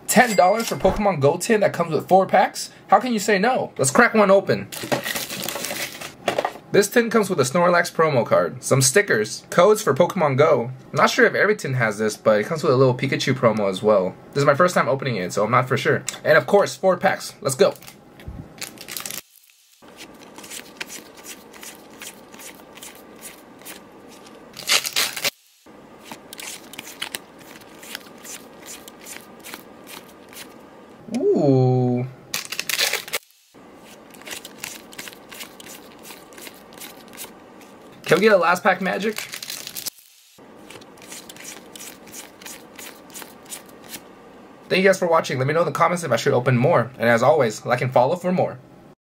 $10 for Pokemon Go Tin that comes with 4 packs? How can you say no? Let's crack one open. This tin comes with a Snorlax promo card, some stickers, codes for Pokemon Go. I'm not sure if every tin has this, but it comes with a little Pikachu promo as well. This is my first time opening it, so I'm not for sure. And of course, 4 packs. Let's go. Ooh. Can we get a last pack magic? Thank you guys for watching. Let me know in the comments if I should open more. And as always, like and follow for more.